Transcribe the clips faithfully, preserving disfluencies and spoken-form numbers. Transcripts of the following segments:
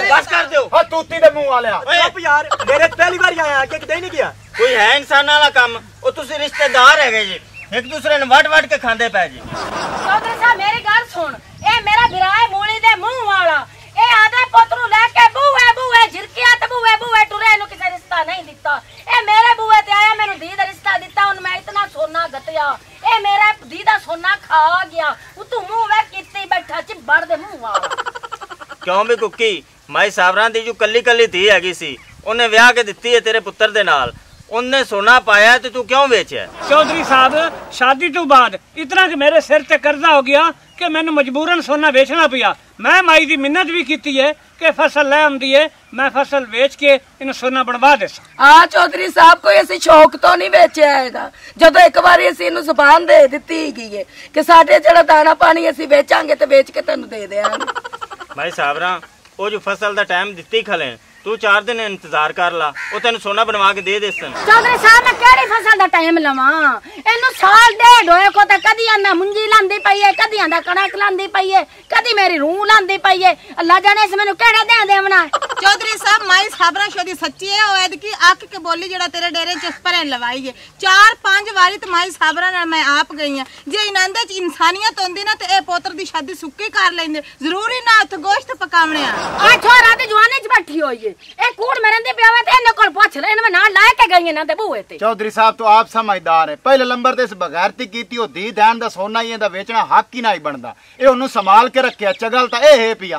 बस कर दो। हां तूती दे मुंह वाले चुप यार, मेरे पहली बार आया कि कदे नहीं गया। कोई है इंसान वाला काम ओ तुसी रिश्तेदार है जी, एक दूसरे ने वट वट के खांदे पै जी। चौधरी साहब मेरी गल सुन, ए मेरा भिराए मूली दे मुंह वाला ए आदे पुत्र नु लेके बूए बूए झिरकिया ते बूए बूए टुरे नु किसे रिश्ता नहीं दिता। ए मेरे बूए ते आया मेनू धी दा रिश्ता दिता, हुन मैं इतना सोना गतिया ए मेरा धी दा सोना खा गया। तू मुंह वे कित्ती बैठा चिब्बड़ दे मुंह वाला। क्यों भी कुकी माई साबरां दी जो कल्ली कल्ली धी हैगी सी उन्हें ब्याह के दित्ती है तेरे पुत्र दे नाल, उन्हें सोना पाया तो तू क्यों बेचा? चौधरी साहब शादी तो बाद इतना कि मेरे सिर ते कर्जा हो गया कि मैंने मजबूरन सोना बेचना पिया। मैं माई की मिन्नत भी की है कि फसल लै आंदी है, मैं फसल बेच के इन सोना बनवा दे। हाँ चौधरी साहब कोई ऐसी शौक तो नहीं बेचा है, जदों एक बार असीं इहनूं ज़बान दे दित्ती है कि साडे जिहड़ा दाना पानी असीं बेचांगे ते बेच के तैनूं दे देंगे। माई साबरां ओ जो फसल दा टाइम दित्ती खले तू चार दिन इंतजार कर ला, ओ तेन सोना बनवा के दे दे। चौधरी साहब मैं केड़ी फसल दा टाइम लवां? इन्नू साल डेढ़ होए को ते कदी आंदा मुंजी लांदी पई है, कदी आंदा कणक लांदी पई है, कदी मेरी रूह लांदी पई है। अल्लाह जाने इस मैनू केड़े दे देवना। चौधरी साहब माई साबरां शोदी सच्ची है, ओ एद की अक के बोली जेड़ा तेरे डेरे च भरन लवाई है। चार पांच वारी ते माई साबरां नाल मैं आप गई हां। जे इनांदे च इंसानियत होंदी ना ते ए पोत्र दी शादी सुक्की कर लेंदे, जरूरी ना हथ गोश्त पकावणे आ। आ छोरा ते जवानी च बैठी होई है, ए कूड़ मरंदे पियावे ते इन्ने कोल पुछ ले, इन्ने नाल लाए के गई ना ते बूए ते। चौधरी साहब तो आप समझदार है, पहले नंबर ते इस बगैरती कीती ओ धी दैन दा सोना ही दा बेचना हक ही नहीं बनदा, ए ओनू संभाल के रखया चगल ता ए है पिया।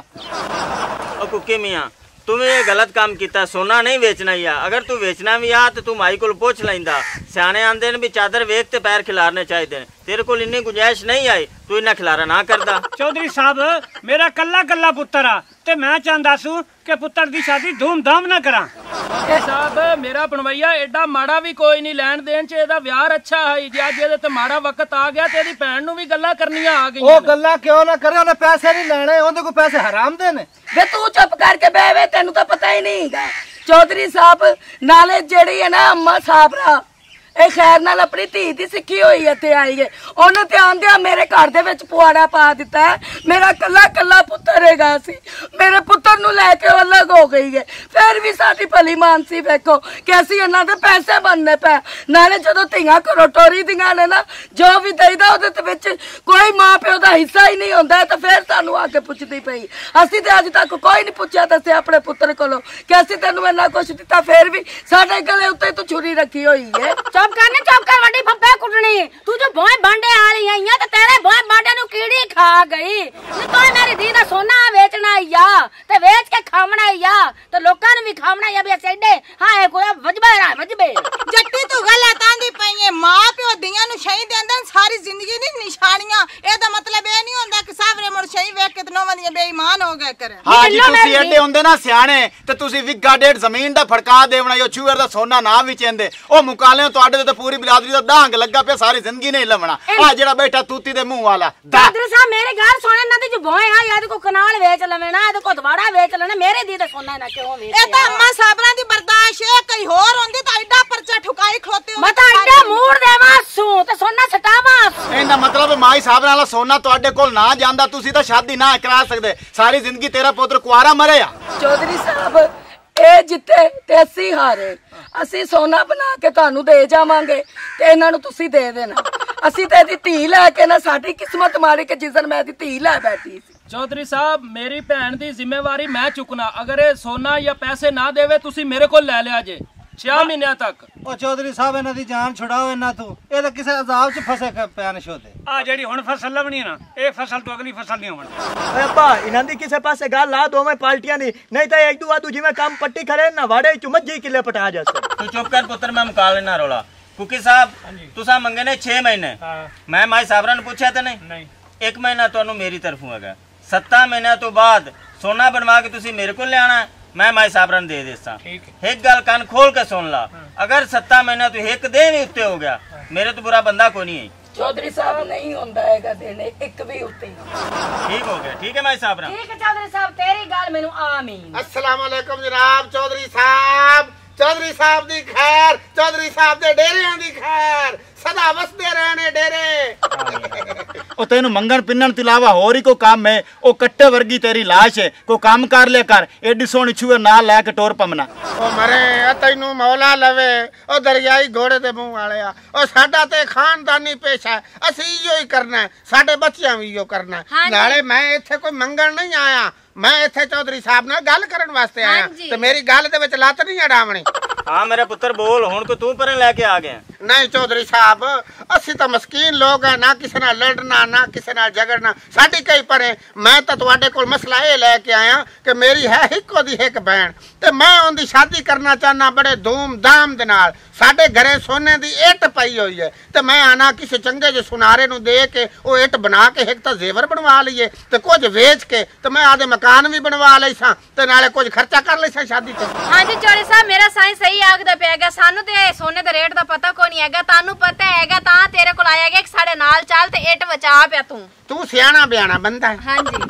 ओ कुकी मियां तुम्हें ये गलत काम किया, सोना नहीं बेचना ही आ। अगर तू बेचना भी आ तो तू माई को पूछ लेंदा। सियाने आंदे ने भी चादर वेख ते पैर खिलारने चाहिए, तेरे को इन्नी गुंजाइश नहीं आई, तू इन्ना खिलारा ना करदा। चौधरी साहब मेरा कल्ला कल्ला पुत्र आ ते मैं चाहंदा सू कि पुत्र दी शादी धूमधाम ना करा। साहब मेरा पनवैया एडा माड़ा भी कोई नहीं, लैन देन च एदा व्याह अच्छा है जे अज एदे ते माड़ा वक्त आ गया ते एदी भैन नू भी गल्लां करनियां आ गईयां। ओ गल्लां क्यों ना करे, ओने पैसे नहीं लेने, ओंदे को पैसे हराम दे ने। वे तू चुप करके बह वे, तेनू तो पता ही नहीं है। चौधरी साहब नाले जेड़ी है ना अम्मा साबरा ए खैर नाल अपनी धी दी सिक्खी हुई इत्थे आई है, ओने ते आंदिया मेरे घर दे विच पुआड़ा पा दिता है। मेरा कल्ला कल्ला पुत्तर हैगा सी, मेरे पुत्तर नू लैके अलग हो गई है। फिर भी साडी भली मानसी वेखो कि असीं इन्हां दे पैसे बनने पै। नाले जदों धीआं घरों टोरी दियां ने ना, जो भी देईदा ओहदे ते विच कोई मां प्यो दा हिस्सा ही नहीं हुंदा, ते फिर सानू आके पुछदी पई। असीं ते अज तक कोई नहीं पुछया दस्सिया अपने पुत्तर कोलों कि असीं तैनू इन्ना कुछ दिता, फिर भी साडे गले उत्ते तू छुरी रखी हुई है। चुप करने चुप कर वड्डी फप्पे कुटनी, तू जो भोए बांडे आली आई है ते तेरे भोए बांडे नु कीड़ी खा गई। नी तो मेरी धी दा सोना बेचना या ते बेच के खावना या ते लोकां नु भी खावना या। बे सेडे हां ए कोई वजबे रा वजबे जट्टी तू गलत आंदी पई है। मां प्यो दियां नु शही देंदे सारी जिंदगी दी निशानियां, एदा मतलब ए नहीं हुंदा कि सावरे मुड़ शही वेख के नोवां दी बेईमान हो गए करे। हां जी तुसी एडे हुंदे ना सियाणे ते तुसी विगा डेढ़ जमीन दा फड़का देवना, यो छुअर दा सोना ना विचेंदे ओ मुकाले तुहाडे ते पूरी बिरादरी दा डांग लगा पे, सारी जिंदगी नहीं लवना। आ जेड़ा बैठा तूती दे मुंह वाला चौधरी साहब मेरे घर सोने ना ते जो भोए आ याद को कनाल बेच लवेना, ए को दवाड़ा बेच लेना, मेरे दी ते सोना ना क्यों बेच। ए ता अम्मा साबरां दी बर्दाश्त है, कई होर होंदी ता एडा परचा ठुकाई खलोते हो। मता एडा मूड देवा सू ते सोना सटावा। एंदा मतलब माई साहब नाल सोना तुहाडे कोल ना जांदा, तुसी तां शादी ना करा सकदे, सारी जिंदगी तेरा पुत्र कुआरा मरे आ। चौधरी साहब ए जिते ते असी हारे, असी सोना बना के तुहानू दे जावांगे ते इन्हां नू तुसी दे देना। असी ते दी धी लैके ना, साडी किस्मत माड़ी के जिस दिन मैं दी धी लै बैठी सी। चौधरी साहब मेरी भैन दी जिम्मेवारी मैं चुकना, अगर ये सोना या पैसे ना देवे तुसी मेरे को ले लिया जे छह महीनों तक। ओ चौधरी साहब इन्हां दी जान छुड़ाओ, इन्हां तू ए तां किसे अजाब च फसे पैन शोदे। आ जेड़ी हुण फसल लवणी ना, ए फसल तो अगली फसल नहीं होवणी। ए अब्बा इन्हां दी किसे पासे गल ला दोवें पार्टियां दी, नहीं तां एक दूआ दूजी में काम पट्टी करे ना वाड़े च मज्जी किले पटा जासे। तू चुप कर पुत्र, मैं मुका लेना रोला। कुकी साहब तुसा मंगे ने छह महीने, मैं माई साबरा ने पूछा तो नहीं? नहीं। एक महीना तुहानू मेरी तरफों हैगा, सत्ता महीने तो बाद सोना बनवा के तुसी मेरे को ले आना, मैं माई साबरा ने दे देसा। एक गल कान खोल के सुन ला, अगर सत्ता महीना तो एक दिन ही उत्ते हो गया, मेरे तो बुरा बंदा को नहीं है। चौधरी साहब नहीं होंदा हैगा देने एक भी उत्ते। ठीक हो गया, ठीक है माई साबरा। ठीक है चौधरी साहब तेरी गल मेनू आमीन। अस्सलाम वालेकुम जनाब चौधरी साहब, चौधरी साहब दी खैर, चौधरी साहब दे डेरियां दी खैर, सदा वसदे रहने डेरे। ओ तेनू मंगन पिन्नन तो इलावा होर ही कोई काम है? ओ कट्टे वर्गी तेरी लाश है, कोई काम कर लिया कर। एडी सोहनी छुए नाल लैके टोर पमना। ओ मरे तैनू मौला लवे ओ दरियाई घोड़े दे मुंह वाले आ। ओ साडा ते खानदानी पेशा है, असी इयो ही करना है, साडे बच्चियां भी इयो करना है। नाले मैं इत्थे कोई मंगन नहीं आया, मैं इत्थे चौधरी साहब नाल गल करन वास्ते आया ते मेरी गल दे विच लत नहीं अड़ावणी। हाँ मेरा पुत्र बोल, हुण को तू परे लेके आ गया? नहीं चौधरी साहब, असी तो मस्कीन लोग हैं, ना किसी नाल लड़ना ना किसी नाल झगड़ना, साडी कई परे। मैं तो तुहाडे कोल मसला ये लेके आया कि मेरी है हिक्को दी हिक बहन ते मैं उनकी शादी करना चाहना बड़े धूमधाम दे नाल। साडे घरे सोने दी इट पई हुई है ते मैं आना किसी चंगे जे सुनारे नू दे के ओ इट बना के एक तो जेवर बनवा लईए ते कुछ वेच के ते मैं आदे मकान भी बनवा लई सा ते नाले कुछ खर्चा कर लई सा शादी ते। हां जी चौधरी साहब, मेरा साईं सही आखदा पियागा। सानू ते सोने दे रेट दा पता कोई नहीं हैगा, तानू पता हैगा तां तेरे कोल आया गया कि साडे नाल चल ते इट बचा पिया तू। तू सियाना बयाना बंदा है। हां जी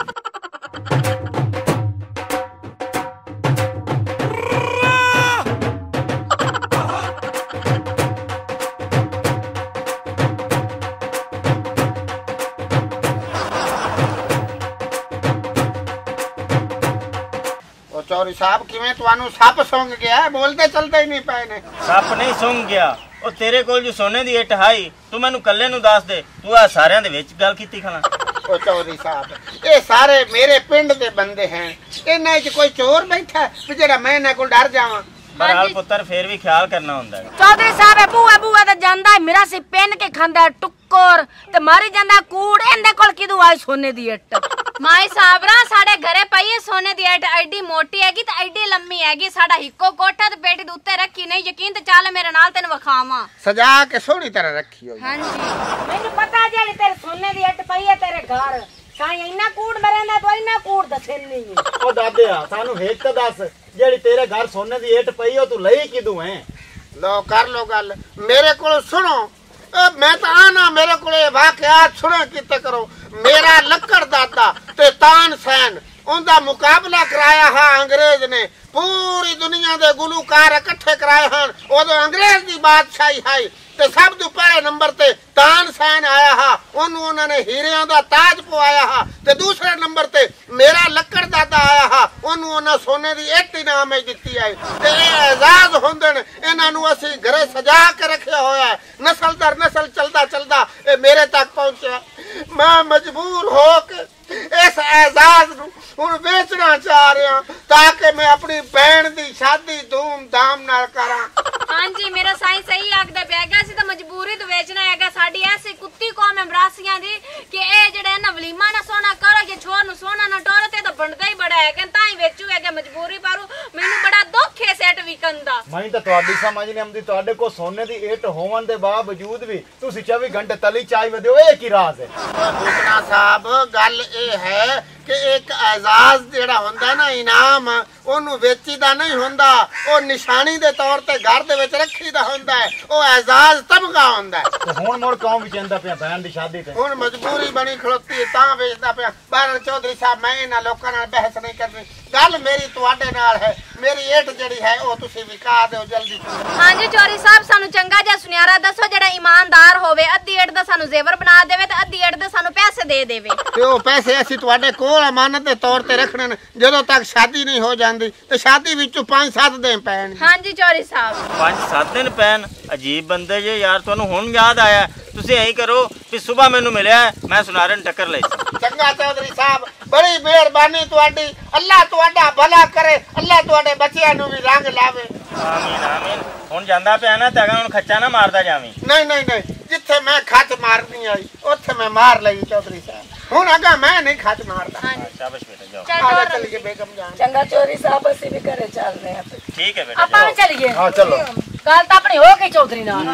चौधरी साहब किवें तुहानू सप सूंघ गया? बोलते चलते ही नहीं पे ने। सप नहीं सूंघ गया, ओ तेरे कोल जो सोने दी इट हाई तू मैनू कल्ले नू दस दे, तू आ सारियां दे विच गल कीती खना। ओ चौधरी साहब ये सारे मेरे पिंड दे बंदे हैं, इन्हां च कोई चोर बैठा है जेड़ा मैं इन्हां कोल डर जावां? बहरहाल पुत्र फिर भी ख्याल करना हुंदा है। चौधरी साहब बूआ बूआ दा जांदा है, मेरा सी पेन के खांदा टुक्कर ते मारी जांदा कूड़। इंदे कोल किदू आई सोने दी इट? माई साहबरा साडे घरे पई है सोने दी इट, एडी मोटी हैगी ते एडी लम्मी हैगी। साडा हिक्को कोठा ते पेटी दे उत्ते रखी नहीं, यकीन ते चल मेरे नाल तैनू वखावां। सजा के सोहनी तरह रखी होई। हां जी मैनू पता जे तेरे सोने दी इट पई है तेरे घर, साईं इन्ना कूड़ मरेंदा तो इन्ना कूड़ दसे नहीं। ओ दादिया सानू हेक ते दस, जेड़ी तेरे घर सोने दी इट पई ओ तू लई किदू है? लो कर लो गल मेरे कोल सुनो। मैं तो आना मेरे को वाकयात सुने किते करो। मेरा लक्कड़ दादा ते तानसेन उनका मुकाबला कराया है अंग्रेज ने, पूरी दुनिया दे गुलूकार इकट्ठे कराए हैं। उदो अंग्रेज दी बादशाही है ते सब तो पहले नंबर ते तानसेन आया हा, ओनू उन्होंने हीरियां दा ताज पवाया हा। ते दूसरे नंबर ते मेरा लक्कड़ दादा आया हा, ओनू उन्हें सोने दी इट इनाम दिती है। ते एजाज होंदे ने, इन्हां नू असी घरे सजा के रखिया होया है। नस्ल दर नस्ल चलदा चलदा ए मेरे तक पहुंचा। मैं मजबूर हो के इस एजाज नू हुण बेचना चाह रहा ताकि मैं अपनी बहन दी शादी धूमधाम नाल करा। हां जी मेरा साईं सही आखदा पियागा, सी तो मजबूरी तो वेचना हैगा। साडी ऐसी कुत्ती कौम है मरासियां दी कि ए जेड़ा ना वलीमा ना सोना करो कि छोर नु सोना ना टोरो ते तो बनदा ही बड़ा है, तां ही वेचू हैगा मजबूरी पारू। मेनू बड़ा दुख है सेट विकन दा। मैं तो ਤੁਹਾਡੀ समझ नहीं आंदी, ਤੁਹਾਡੇ को सोने दी इट होवन दे बावजूद भी ਤੁਸੀਂ चौबीस घंटे तली चाय में दियो, ਇਹ ਕੀ ਰਾਜ਼ है? दूसरा साहब गल ए है कि एक एजाज जेड़ा होंदा ना इनाम ओनू वेचीदा नहीं होंदा, ओ निशानी दे तौर ते घर दे विच रखीदा होंदा है। ओ एजाज तबका होंदा है। ते हुण मोर कौन विचंदा पिया बहन दी शादी ते? हुण मजबूरी बनी खलोती तां वेचदा पिया। बारन चौधरी साहब मैं इन्हां लोकां नाल बहस नहीं करनी, गल मेरी तुहाडे नाल है। मेरी इट जेड़ी है ओ तुसी विका दिओ जल्दी। हां जी चौधरी साहब सानू चंगा जिहा सुनियारा दसो जेड़ा ईमानदार होवे, अद्धी इट दा सानू जेवर बना देवे ते अद्धी इट दे सानू पैसे दे देवे। ते ओ पैसे असी तुहाडे कोल अमानत दे तौर ते रखने ने, जदों तक शादी नहीं हो जांदी ते शादी विचों पांच सात दिन पैण। हां जी चौधरी साहब पांच सात दिन पैन? अजीब बंदे जे यार, तुहानू हुण याद आया? तुसी ऐ करो कि सुबह मैनू मिलिया मैं सुनारे नूं टक्कर लई। चंगा चौधरी साहब बड़ी मेहरबानी तुहाडी, अल्लाह तुहाडा भला करे, अल्लाह तुहाडे बच्चियां नूं भी रंग लावे। आमीन आमीन। हुण जांदा पिया ना ते अगर हुण खच्चा ना मारदा जावीं। नहीं नहीं नहीं, जिथे मैं खच मारनी आई ओथे मैं मार लई चौधरी साहब। हुण अगा मैं नहीं खच मारदा। शाबाश बेटा जाओ। चलो चलिए बेगम जान। चंगा चौधरी साहब असि भी घरे चल रहे हैं। ठीक है बेटा ਆਪਾਂ ਵੀ ਚੱਲੀਏ। हां चलो। ਗੱਲ ਤਾਂ ਆਪਣੀ ਹੋ ਗਈ ਚੌਧਰੀ ਨਾਲ।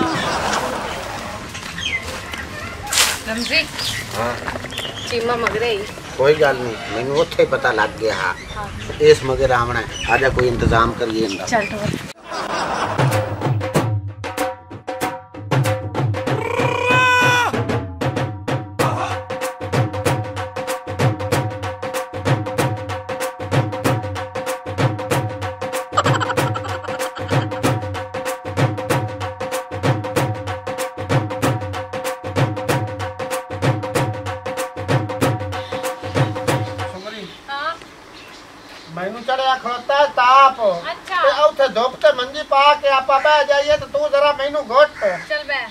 रमजी हां चीमा मगरे ही कोई गल नहीं, मैनू ओथे पता लग गया। हां इस मगर आवना है, आजा कोई इंतजाम करिए इंदा। चल तो मैनू चढ़िया खड़ोता है ताप। अच्छा। ते उथे धुप ते मंजी पा के आपा बह जाइए तो तू जरा मैनू घोट। चल बे।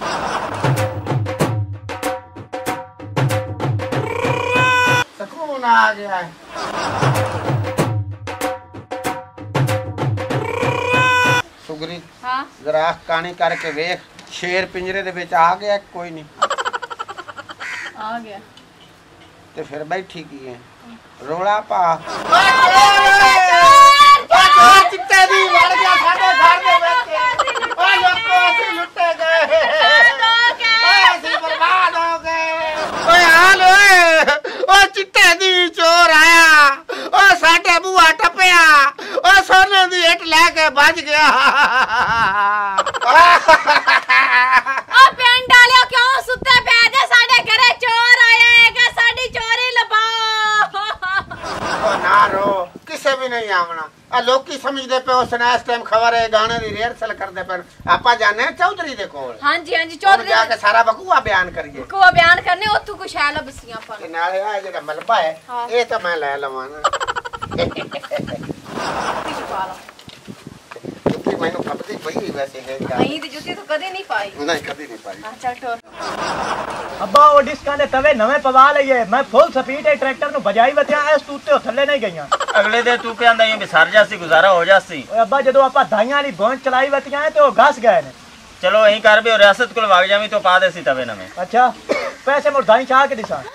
सुकून आ गया है। सुगरी हाँ जरा कानी करके वेख शेर पिंजरे दे विच आ गया कोई नहीं? आ गया ते फिर बैठी की है रोला पा। चिट्टे दी वड़ गया साडे घर दे विच। ओ लोको असि लुटे गए, असि बर्बाद हो गए। ओए हाल ओए ओ चिट्टे दी चोर आया, ओ साडे बूआ टपया, ओ सोने दी हिट लेके भज गया। ओ पेन डालियो क्यों सुते पे जे साडे घरे चोर आया है कि साडी चोरी लभाओ। ओ ना रो किसे भी नहीं आवना। आ लोग की समझदे पे उस ने इस टाइम खबर है गाने दी रिहर्सल करदे पे। आपा जाने चौधरी दे कोल। हां जी हां जी चौधरी जाके सारा बकुआ बयान करिए। को बयान करने ओथू कुछ है लबसियां पर। ते नाले आ जेड़ा मलबा है ए तो मैं ले लवां ना। जुत्ती मैनू खपदी पई वैसे है का। नहीं दी जुत्ती तो कदी नहीं पाई। नहीं कदी नहीं पाई। हां चल ठोर। अब्बा ओ डिस्कां दे तवे नवे पवा लईए। मैं फुल स्पीड ए ट्रैक्टर नु बजाई वत्या इस तूते थल्ले नहीं गईयां। अगले दिन तू के आंदा ये बिसार जासी गुजारा हो जासी। ओए अब्बा जदों आपा दाइयां वाली भोंज चलाई वत्या ते ओ घस गए ने। चलो यहीं कर भी रियासत को भाग जावी तो पा देसी तवे नवे। अच्छा पैसे मोर दाई चाह के दिसा।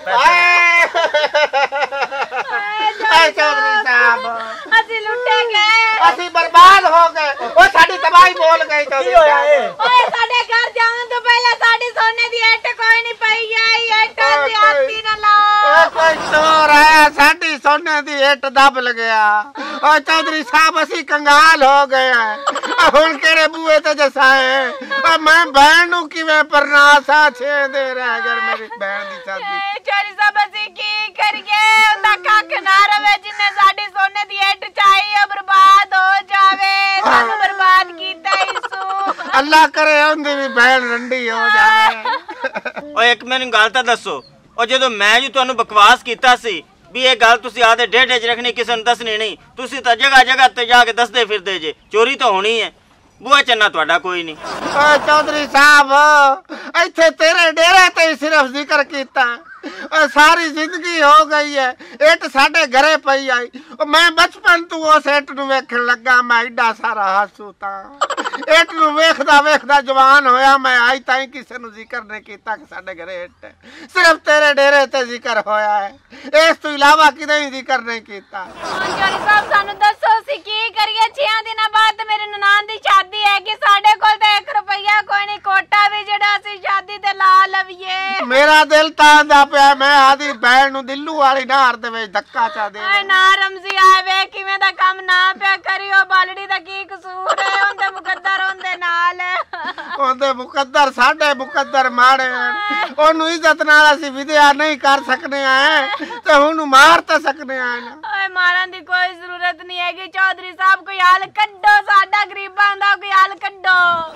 ए चौधरी साहब असि लुटे गए, असि बर्बाद हो गए। ओ साडी तबाही बोल गई चौधरी साहब। ओए साडे घर जावन तो पहले साडी सोने दी एट कोई नहीं पई आई। एट दी आती ना लाओ। ओ कोई चोर आया साडी सोने दी एट दब गया। ओ चौधरी साहब असि कंगाल हो गए हैं। हुन केड़े बूए ते जसाए। ओ मैं बहन नु किवें परनासा छे दे रह गए मेरी बहन दी शादी। चोरी सब असि की करिए उदा कख ना रवे जिन्ने साडी सोने दी एट चाहिए बर्बाद हो जावे। सानू बर्बाद कीता इसू। अल्लाह करे उंदी भी बहन रंडी हो जावे। ओ एक मैनू गल तां दसो ओ जदों मैं जी तुहानू बकवास कीता सी भी ये गल तुसी आदे डेढ़े च रखनी किसी नूं दसनी नहीं, तुसी तां जगह जगह ते जाके दसदे फिरदे जे। चोरी तो होनी है बुआ चन्ना तुहाडा कोई नहीं। ओ चौधरी साहब इत्थे तेरे डेरे ते ही सिर्फ जिक्र कीता। ओ सारी जिंदगी हो गई है एट साडे घरे पई आई। ओ मैं बचपन तू उस एट नु वेखण लगा। मैं एडा सारा हसू तां एट नु वेखदा वेखदा जवान होया। मैं आई ताई किसे नु जिक्र नहीं कीता कि साडे घरे एट है। सिर्फ तेरे डेरे ते जिक्र होया है, इस तो इलावा किदे ही जिक्र नहीं कीता। चोरी साहब सानू दसो सी की करिए। छह दिना बाद मेरे ननान दी शादी है कि साडे कोल ते एक रुपया कोई नहीं। कोटा भी जेड़ा सी शादी ते ला लविए। मेरा दिल तांदा पिया। मैं आदी बहन नु दिल्लू वाली नार दे विच धक्का चा दे। ओए ना रमजी आए वे किवें दा काम ना पिया करियो। बालड़ी दा की कसूर है? ओंदे मुकद्दर ओंदे नाल। ओंदे मुकद्दर साडे मुकद्दर माड़े। ओनु इज्जत नाल असि विद्या नहीं कर सकने आए ते हुन मार ता सकने आए ना। ओए मारन दी कोई जरूरत नहीं है कि चौधरी साहब कोई हाल कड्डो। साडा गरीबां दा कोई हाल कड्डो।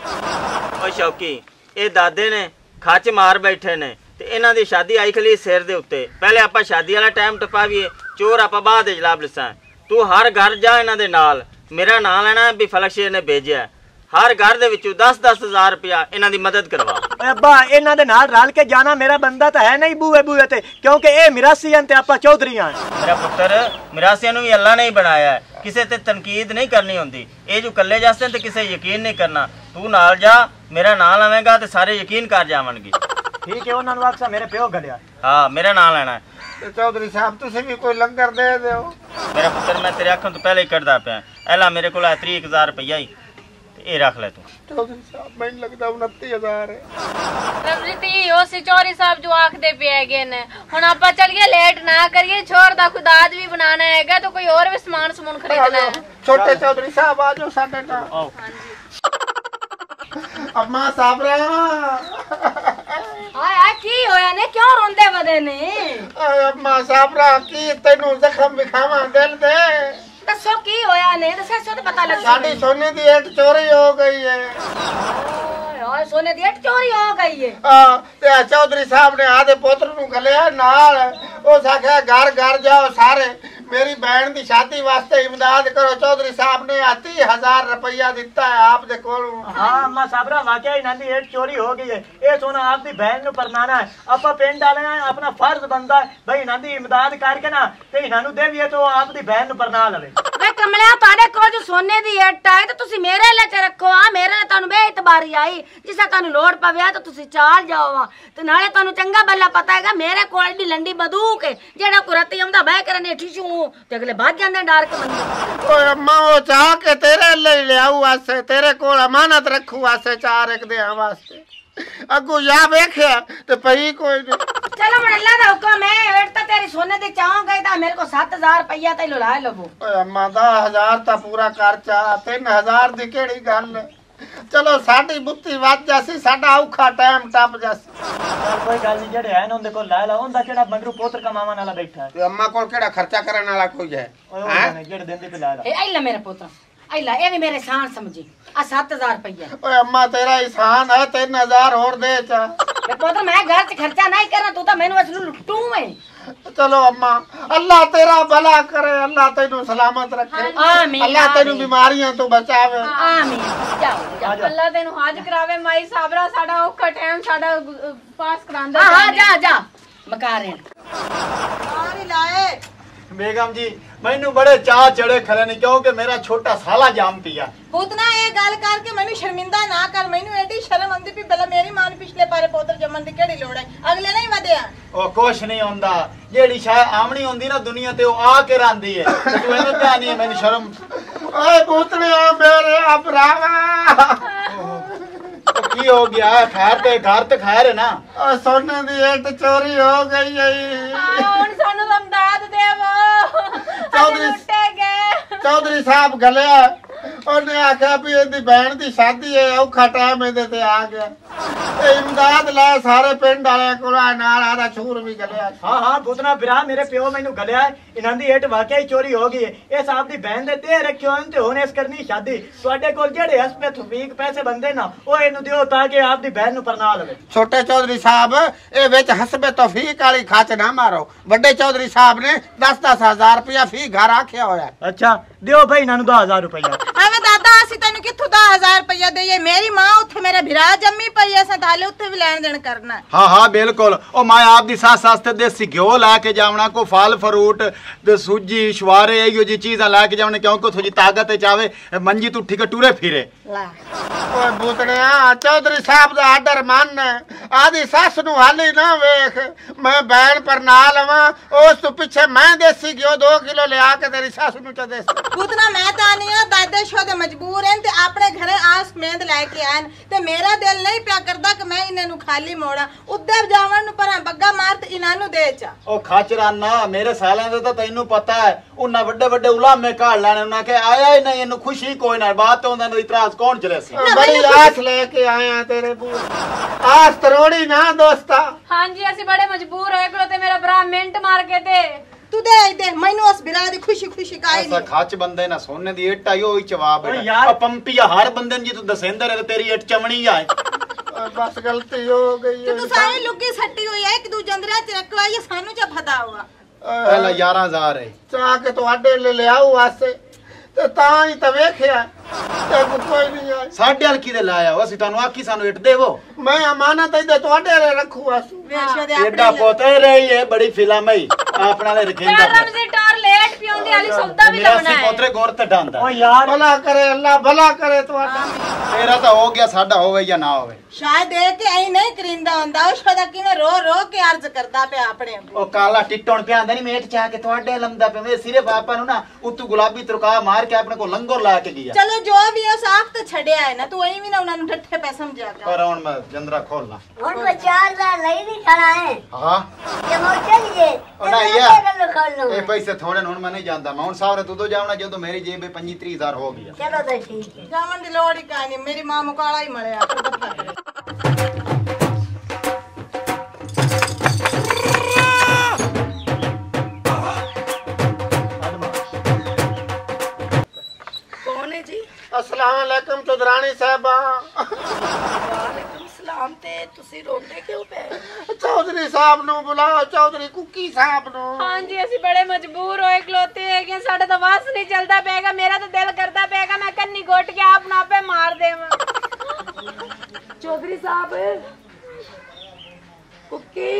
ओ शौकी ये दादे ने खच मार बैठे ने ते इन्हां दी शादी आई खली सिर दे उत्ते। पहले आपां शादी वाला टाइम टपावीए, चोर आपां बाद विच ला लसां। तू हर घर जा इन्हां दे नाल, मेरा नां लेना भी फलक शेर ने भेजिया। हर घर दे विचों दस दस हजार रुपया इन्हां दी मदद करवा। अब्बा इन्हां दे नाल रल के जाना मेरा बंदा तो है नहीं बूए बूए ते, क्योंकि ए मिरासी हन ते आपा चौधरी हन। मेरा पुत्र मिरासियां नूं भी अल्लाह ने ही बनाया है, किसे ते तनकीद नहीं करनी होंदी। ए जो कल्ले जासे ते किसे यकीन नहीं करना। तू नाल जा, मेरा नाम लवेगा ते सारे यकीन कर जावणगे। ठीक है उन्हां नूं आखसा मेरे प्यो घलिया। हां मेरा नाम लेना है। चौधरी साहब तुसी भी कोई लंगर दे दो। मेरा पुत्र मैं तेरे अखों तो पहले ही कटदा पिया। एला मेरे कोल है तीस हजार रुपया ही, ये रख ले तू। चौधरी साहब मैनूं लगदा उनतीस हजार है। रमजी ओ सी चौधरी साहब जो आखदे पे गए ने। हुण आपां चलिए लेट ना करिए। छोर दा खुदाद भी बनाना हैगा तो कोई और भी सामान समून खरीदना है। छोटे चौधरी साहब आ जाओ साडे नाल। आओ अम्मा साबरा हाय हाय की होया ने क्यों रोंदे वदे ने? अम्मा साबरा की तेनू जख्म विखावा दिल दे। दसो की होया ने? दसे सो तो पता लग। साडी सोने दी एट चोरी हो गई है। ओए सोने दी एट चोरी हो गई है। हां ते चौधरी साहब ने आधे पुत्र नु गलिया नाल। ओ साखे घर घर जाओ सारे मेरी बहन की शादी वास्ते इमदाद करो। चौधरी साहब ने तीस हजार रुपया दिता है आपके कोल। हाँ अम्मा साबरा वाकई इन्हां दी चोरी हो गई है। ये सोना आपकी बहन नु परनाना है। आपा पिंड डाले हैं, अपना फर्ज बनता है भाई इन्हां दी इमदाद करके ना ते इन्हां नु देवीए तो आपकी बहन नु परना लवे। वे कमलिया ताड़े को जो सोने दी इट है तो तुसी मेरे ले च रखो। हां मेरे ले तानु बेइतबारी आई जिसा तानु लोड़ पवे तो तुसी चाल जाओ। वा ते नाले तानु चंगा भला पता हैगा मेरे कोल दी लंडी बंदूक है जेड़ा को राती आंदा बह करने ठिशू ते अगले भाग जांदे डर के बंदे। ओए अम्मा वो चाह के तेरे ले लियाऊ वास्ते तेरे कोल अमानत रखू वास्ते चाह रख दे वास्ते अगू या वेख्या ते पई कोई नहीं। चलो मन अल्लाह दा हुक्म है एट ता तेरी सोने दी चाह गई ता मेरे को सात हजार रुपया ते लुला लवो। ओए अम्मा दस हजार ता पूरा कर चा तीन हजार दी केड़ी गल है। चलो साडी बुत्ती वज जासी साडा औखा टाइम टप जासी। कोई गल नहीं जेड़े है ना उनदे कोल ला ला उनदा केड़ा बंदरू पोत्र कमावन वाला बैठा है। अम्मा कोल केड़ा खर्चा करन वाला कोई है हैं जेड़े देंदे पे ला ला। ए आइला मेरा पुत्र आइला ए भी मेरे शान समझी आ सात हजार रुपया। ओए अम्मा तेरा एहसान है तीन हजार और दे चा। ए पुत्र मैं घर च खर्चा नहीं करना तू तो मैनू असलू लुटू है। चलो अम्मा अल्लाह तेरा भला करे अल्लाह तेनू सलामत रखे आमीन अल्लाह तेनू बीमारियां तो बचावे आमीन। जाओ जाओ अल्लाह तेनू हाज करावे माई साबरा साडा औखा टाइम साडा पास करांदा। हां हां जा जा मकारे सारी लाए बेगम जी मैनू बड़े चाह चढ़े खरे नहीं क्योंकि मेरा छोटा साला जाम पिया। पुतना ये गल करके मैनू शर्मिंदा ना कर। मैनू एडी शर्म आंदी पई भला मेरी मां पिछले पारे पोतर जमन दी केड़ी लोड़ है अगले नहीं वदया। ओ कुछ नहीं होंदा जेड़ी शाय आमनी होंदी ना दुनिया ते ओ आ के रांदी है ते तू एने पे आनी है मैनू शर्म। ओए पुतरे मेरे अबरावा तो की हो गया खैर ते घर ते खैर है ना। ओ सोने दी एक चोरी हो गई है। हुन सानू इमदाद देवो चौधरी चौधरी साहब गलिया ਉਹਨੇ ਆਖਿਆ ਵੀ ਇਹਦੀ ਬਹਿਣ ਦੀ ਸ਼ਾਦੀ ਹੈ ਔਖਾ ਟਾਈਮ ਇਹਦੇ ਤੇ ਆ ਗਿਆ ਤੇ ਇਮਦਾਦ ਲੈ ਸਾਰੇ ਪਿੰਡ ਵਾਲਿਆਂ ਕੋਲ ਨਾਲ ਆਦਾ ਛੂਰ ਵੀ ਗਲਿਆ। हाँ हाँ पुतना बिरा मेरे प्यो मैनू गलिया है इन्हां दी इट वाकई चोरी हो गई है। इस आप दी बहन दे ते रखे होन ते हुन इस करनी शादी ਤੁਹਾਡੇ ਕੋਲ ਜਿਹੜੇ ਹਸਪੇ ਤਫੀਕ ਪੈਸੇ ਬੰਦੇ ਨਾ ਉਹ ਇਹਨੂੰ ਦਿਓ ਤਾਂ ਕਿ ਆਪ ਦੀ ਬਹਿਨ ਨੂੰ ਪਰਨਾ ਲਵੇ। ਛੋਟੇ ਚੌਧਰੀ ਸਾਹਿਬ ਇਹ ਵਿੱਚ ਹਸਬੇ ਤਫੀਕ ਵਾਲੀ ਖਾਚ ਨਾ ਮਾਰੋ। ਵੱਡੇ ਚੌਧਰੀ ਸਾਹਿਬ ਨੇ दस दस ਹਜ਼ਾਰ ਰੁਪਇਆ ਫੀ ਘਰ ਆਖਿਆ ਹੋਇਆ। ਅੱਛਾ ਦਿਓ ਭਾਈ ਇਹਨਾਂ ਨੂੰ दस हज़ार ਰੁਪਇਆ। ਐਵੇਂ ਦਾਦਾ ਅਸੀਂ ਤੈਨੂੰ ਕਿੱਥੋਂ दस हज़ार ਰੁਪਇਆ ਦੇਈਏ। ਮੇਰੀ ਮਾਂ ਉੱਥੇ ਮੇਰੇ ਭਰਾ ਜੰਮੀ ਪਈ ਐ ਸੰਤਾਲੇ ਉੱਥੇ ਵੀ ਲੈਣ ਦੇਣ ਕਰਨਾ। हाँ हाँ बिल्कुल ओ मैं आप दी साथ साथ देसी घ्यो लाके जावना को फल फ्रूट ते सूजी छुआरे इहो जी चीज़ां लाके जावने क्योंकि थोड़ी ताकत चावे मंजी तू ठीक टुरे फिरे। ओए बूतड़िया चौधरी साहब दा आर्डर मान आदी सस नु हाली ना वेख मैं बैन पर ना लवा उस तो पीछे मैं देसी घ्यो दो किलो ले आके तेरी सस नु च देसी। पुतना मैं तानी आ दादे शो दे मजबूर हैं ते अपने घरे आस मेंद लेके आन ते मेरा दिल नहीं पिया करदा कि मैं इन्हां नु खाली मोड़ा उधर जावन नु पर बग्गा मार ते इन्हां नु दे चा। ओ खाचराना मेरे सालां दा तां तैनू पता है उन्ना बड़े बड़े उलामे काढ़ लेने उन्ना के आया ही नहीं इन्नू खुशी कोई ना बात तो उन्दा इतराज कौन चले सी। बड़ी आस लेके आया तेरे बू आस तरोड़ी ना दोस्ता। हां जी ਅਸੀਂ बड़े मजबूर होए गलो ते मेरा भरा मिंट मार के दे तू दे दे मैनू उस बिरा दी खुशी खुशी काई नहीं। ऐसा खाच बंदे ना सोने दी इट आयो ही जवाब है यार पंपिया हर बंदे जी तू दसेंदे रे तेरी इट चमणी आए। बस गलती हो गई है तू सारी लुग्गी सट्टी हुई है एक दूजे अंदर च रखवा ये सानू च फदा हुआ। पहला ग्यारह हज़ार है चाह के ਤੁਹਾਡੇ ले ले आऊ वास्ते ਤੇ ਤਾਂ ਹੀ ਤਾਂ ਵੇਖਿਆ ਤੇ ਕੋਈ ਨਹੀਂ ਆ ਸਾਡੇ ਹਲਕੀ ਦੇ ਲਾਇਆ ਅਸੀਂ ਤੁਹਾਨੂੰ ਆਖੀ ਸਾਨੂੰ ਇੱਟ ਦੇਵੋ ਮੈਂ ਅਮਾਨਤ ਇਹਦੇ ਤੁਹਾਡੇ ਲੈ ਰੱਖੂ ਆਸੂ ਵੇਸ਼ੋ ਦੇ ਐਡਾ ਪੋਤੇ ਰਹੀ ਹੈ ਬੜੀ ਫਿਲਮ ਹੈ ਆਪਣਾ ਦੇ ਰਖੇਂਦਾ ਰਮਜ਼ੀ ਟੋਰ ਲੇਟ ਪਿਉਂਦੀ ਵਾਲੀ ਸੌਦਾ ਵੀ ਲਾਉਣਾ ਹੈ। ਪੋਤਰੇ ਗੌਰ ਤੇ ਡਾਂਦਾ ਓ ਯਾਰ ਭਲਾ ਕਰੇ ਅੱਲਾ ਭਲਾ ਕਰੇ ਤੁਹਾਡਾ ਤੇਰਾ ਤਾਂ ਹੋ ਗਿਆ ਸਾਡਾ ਹੋਵੇ ਜਾਂ ਨਾ ਹੋਵੇ। ਸ਼ਾਇਦ ਦੇਖ ਕੇ ਐ ਨਹੀਂ ਕਰਿੰਦਾ ਹੁੰਦਾ ਉਹ ਸ਼ਾਇਦ ਕਿਵੇਂ ਰੋ ਰੋ ਕੇ ਅਰਜ਼ ਕਰਦਾ ਪਿਆ ਆਪਣੇ ਉਹ ਕਾਲਾ ਟਿੱਟਣ ਪਿਆ ਆਂਦਾ ਨਹੀਂ ਮੇਟ ਚਾਹ ਕੇ ਤੁਹਾਡੇ ਲੰਮਦਾ ਪਿਆ ਮੇਰੇ ਸਿਰੇ ਬਾਪਾ ਨੂੰ ਨਾ ਉਤੋਂ ਗੁਲਾਬੀ ਤਰਕਾ ਮਾਰ ਕੇ ਆਪਣੇ ਕੋ ਲੰਗਰ ਲਾ ਕੇ ਗਿਆ। ਚਲੋ ਜੋ ਵੀ ਉਸ ਆਖ ਤੇ ਛੱਡਿਆ ਹੈ ਨਾ ਤੂੰ ਐਂ ਵੀ ਨਾ ਉਹਨਾਂ ਨੂੰ ਠੱਠੇ ਪੈ ਸਮਝਿਆ ਕਰ। और ਹੁਣ ਮੈਂ ਜੰਦਰਾ ਖੋਲਣਾ ਹੁਣ ਕੋ ਚਾਰ ਦਾ ਲਈ ਨਹੀਂ ਖੜਾ ਹੈ। ਹਾਂ ਜੇ ਮੋੜ ਚਲੀਏ ਉਹ ਨਾ ਇਹ ਪੈਸੇ ਥੋੜੇ ਹੁਣ ਮੈਂ ਨਹੀਂ ਜਾਂਦਾ ਮੈਂ ਹੁਣ ਸਾਹਰੇ ਤੂੰ ਤੋਂ ਜਾਵਣਾ ਜਦੋਂ ਮੇਰੀ ਜੇਬੇ पच्चीस तीस हज़ार हो गया। ਚਲੋ ਤਾਂ ਠੀਕ ਹੈ ਜਾਵਣ ਦੀ ਲੋੜ ਹੀ ਕਾਈ ਨਹੀਂ ਮੇਰੀ ਮਾਂ ਮੁਕਾਲਾ ਹੀ ਮਲਿਆ ਫਿਰ ਬੱਤਾ ਕਰੇ। कौन है जी? अस्सलाम वालेकुम चौधरानी साहबा। वालेकुम सलाम ते तुसी रोंदे क्यों पे? चौधरी साहब नु बुलाओ चौधरी कुकी साहब नु। हां जी ਅਸੀਂ बड़े मजबूर होए खलोते नहीं चलता पेगा, मेरा तो दिल करता पेगा मैं कन्नी घोट के आप ना पे मार दे। चौधरी साहब कुकी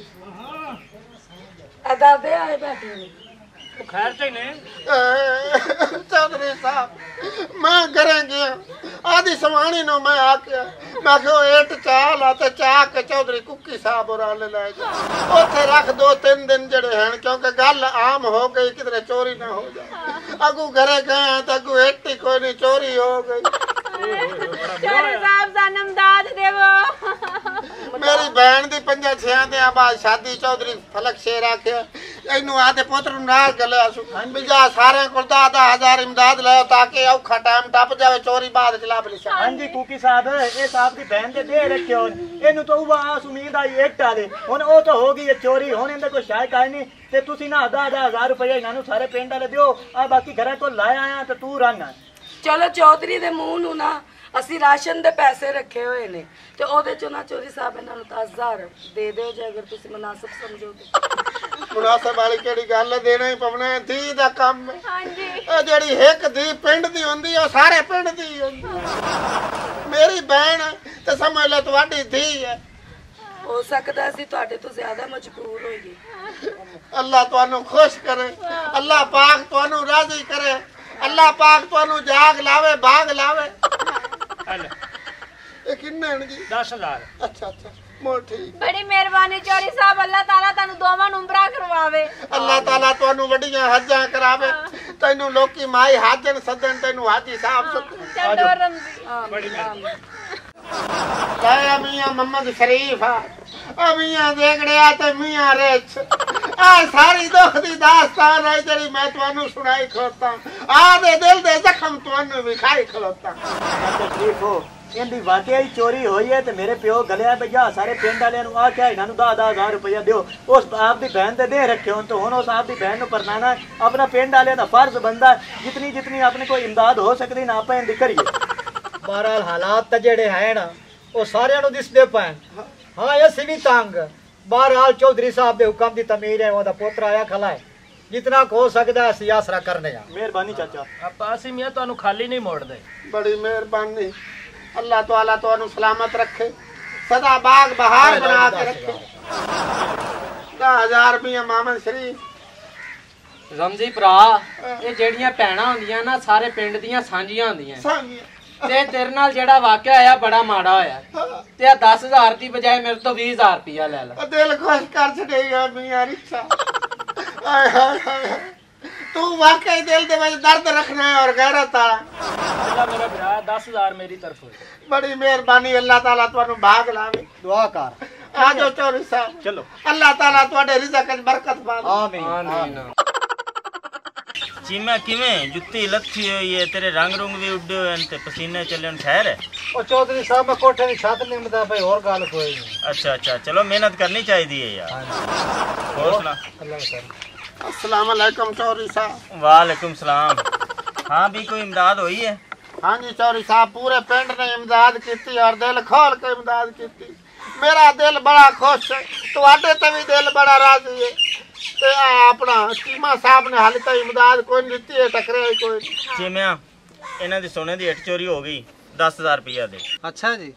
अदा दे आए बैठे खैर से नहीं चौधरी साहब मैं घरे गया आदि सवाणी नो मैं आके मैं कहो एट चाल आते चाह के चौधरी कुकी साहब और आले ले जा ओथे रख दो तीन दिन जड़े हैं क्योंकि गल आम हो गई किधरे चोरी ना हो जाए। अगू घरे गए तो अगू एटी कोई नहीं चोरी हो गई। चौधरी साहब सनम दाद देवो। मेरी बहन दी पंजा छह दिन बाद शादी चौधरी फलक शेर आखे इनू आदे पुत्र नाल गले असु बिजा सारे को दस हजार इमदाद ले ताकि औखा टाइम टप जावे चोरी बाद चला बली। हां जी कुकी साहब ए साहब दी बहन दे दे रखे हो इनु तो उबास उम्मीद आई एक टाले हुन ओ तो हो गई चोरी हुन इंदे कोई शाय काई नहीं ते तुसी ना दस हजार रुपए इनानु सारे पिंड वाले दियो आ बाकी घरे को लाया आया ते तू रंग। चलो चौधरी दे मुंह नू ना ਅਸੀਂ ਰਾਸ਼ਨ ਦੇ ਪੈਸੇ ਰੱਖੇ ਹੋਏ ਨੇ ਤੇ ਉਹਦੇ ਚੋਂ ਨਾ ਚੋਰੀ ਸਾਹਿਬ ਇਹਨਾਂ ਨੂੰ ਦਸ ਹਜ਼ਾਰ ਦੇ ਦਿਓ ਜੇ ਅਗਰ ਤੁਸੀਂ ਮਨਾਸਬ ਸਮਝੋ ਤੇ। ਮੁਨਾਸਬ ਵਾਲੀ ਕਿਹੜੀ ਗੱਲ ਦੇਣਾ ਹੀ ਪਵਣਾ ਧੀ ਦਾ ਕੰਮ ਹੈ। ਹਾਂਜੀ ਇਹ ਜਿਹੜੀ ਇੱਕ ਧੀ ਪਿੰਡ ਦੀ ਹੁੰਦੀ ਉਹ ਸਾਰੇ ਪਿੰਡ ਦੀ ਹੁੰਦੀ। ਮੇਰੀ ਭੈਣ ਤੇ ਸਮਝ ਲੈ ਤੁਹਾਡੀ ਧੀ ਹੈ। ਹੋ ਸਕਦਾ ਸੀ ਤੁਹਾਡੇ ਤੋਂ ਜ਼ਿਆਦਾ ਮਜਬੂਰ ਹੋਈਏ। ਅੱਲਾਹ ਤੁਹਾਨੂੰ ਖੁਸ਼ ਕਰੇ, ਅੱਲਾਹ ਪਾਕ ਤੁਹਾਨੂੰ ਰਾਜ਼ੀ ਕਰੇ, ਅੱਲਾਹ ਪਾਕ ਤੁਹਾਨੂੰ ਜਾਗ ਲਾਵੇ ਬਾਗ ਲਾਵੇ। ਇਹ ਕਿੰਨੇ ਹਨ ਜੀ? दस हजार। ਅੱਛਾ ਅੱਛਾ ਮੋਰ ਠੀਕ। बड़ी मेहरबानी चौधरी साहब अल्लाह ताला तानू दोवां नूं उमरा करवावे। ਅੱਲਾਹ ਤਾਲਾ ਤੁਹਾਨੂੰ ਵੱਡੀਆਂ ਹੱਜਾਂ ਕਰਾਵੇ। ਤੈਨੂੰ ਲੋਕੀ ਮਾਈ ਹਾਜਨ ਸੱਦਣ ਤੈਨੂੰ ਹਾਜੀ ਸਾਹਿਬ ਸੱਦਣ। चलो रमजी बड़ी मेहरबानी। ਲੈ ਮੀਆਂ ਮੁਹੰਮਦ ਸ਼ਰੀਫ ਆ ਆ ਮੀਆਂ ਦੇਖੜਿਆ ਤੇ ਮੀਆਂ ਰੇਚ ਆ ਸਾਰੀ ਦੁੱਖ ਦੀ ਦਾਸਤਾਨ ਹੈ ਜਿਹੜੀ ਮੈਂ ਤੁਹਾਨੂੰ ਸੁਣਾਈ ਖਲੋਤਾ ਆ ਦੇ ਦਿਲ ਦੇ ਜ਼ਖਮ ਤੁਹਾਨੂੰ ਵਿਖਾਈ ਖਲੋਤਾ। तकलीफ हो इनकी वाकई चोरी हुई है तो मेरे प्यो गलिया भैया सारे पिंड वाले आख्या इन्हों दस दस हजार रुपया दियो उस आपकी बहन दे दे रखे हो तो हुण उस आपकी बहन नूं परनाना अपना पिंड वाले का फर्ज बनता जितनी जितनी अपने कोई इमदाद हो सकती ना आप इनकी करिए। बहरहाल हालात तो जेड़े है ना वो सारे दिसते पे हाँ असी भी तंग बहरहाल चौधरी साहब के हुक्म की तमीर है वो पुत्र आया खला है जितना हो सकता असी आसरा करने। मेहरबानी चाचा ਆਪਾਂ ਅਸੀਂ ਮੀਆਂ ਤੁਹਾਨੂੰ ਖਾਲੀ ਨਹੀਂ ਮੋੜਦੇ। बड़ी मेहरबानी अल्लाह ताला तुहानू सलामत रखे सदा बाग बहार बना के रखे। दस हजार रुपया मामन शरीफ रमजी भरा ये ਜਿਹੜੀਆਂ ਭੈਣਾਂ ਹੁੰਦੀਆਂ ਨਾ ਸਾਰੇ ਪਿੰਡ ਦੀਆਂ ਸਾਂਝੀਆਂ ਹੁੰਦੀਆਂ ਤੇ ਤੇਰੇ ਨਾਲ ਜਿਹੜਾ ਵਾਕਿਆ ਹੋਇਆ ਬੜਾ ਮਾੜਾ ਹੋਇਆ ਤੇ ਆ ਦਸ ਹਜ਼ਾਰ ਦੀ ਬਜਾਏ ਮੇਰੇ ਤੋਂ ਵੀਹ ਹਜ਼ਾਰ ਰੁਪਇਆ ਲੈ ਲੈ। दिल खुश कर छड़ेगा मियां रिक्शा। आय हाय हाय तू वाकई दिल दे विच दर्द रखना है और गैरत वाला। ਅੱਲਾ ਮੇਰਾ ਭਰਾ दस हजार ਮੇਰੀ ਤਰਫੋਂ। बड़ी मेहरबानी अल्लाह ताला तुहानू भाग लावे। दुआ कर आ जाओ चौधरी साहब चलो अल्लाह ताला तुहाडे रिज़्क़ च बरकत पावे। आमीन आमीन। चीमा किवें जुत्ती लथी हुई है तेरे रंग रुंग भी उड्डे हुए हैं ते पसीने चले हुन खैर है? ओ चौधरी साहब मैं कोठे दी छत निमदा भाई और गल कोई नहीं। अच्छा अच्छा चलो मेहनत करनी चाहिए यार। और सुना? अल्लाह करे। अस्सलाम वालेकुम चौधरी साहब। वालेकुम सलाम। हाँ भी कोई इमदाद हुई है? हाँ जी चौधरी साहब पूरे पिंड ने इमदाद की और दिल खोल के इमदाद की। मेरा दिल बड़ा खुश है तुहाडे ते भी दिल बड़ा राजी है ते अपना चीमा साहब ने हाले तक इमदाद कोई नहीं दी है टकरे कोई। चीमिया इन्हां दी सोने दी इट चोरी हो गई दस हजार रुपया दे। अच्छा जी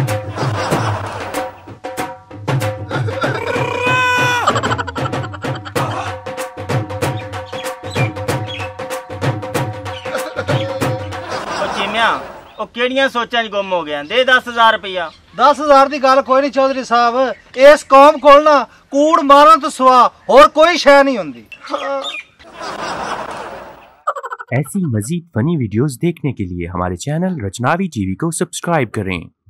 ओ केड़ियां सोचां च गुम हो गया दे दस हजार रुपया। दस हजार की गल कोई नहीं चौधरी साहब इस कौम को ना कूड़ मारन तो सिवा और कोई शय नहीं होंदी। ऐसी मजीद फनी वीडियोस देखने के लिए हमारे चैनल रचनावी टीवी को सब्सक्राइब करें।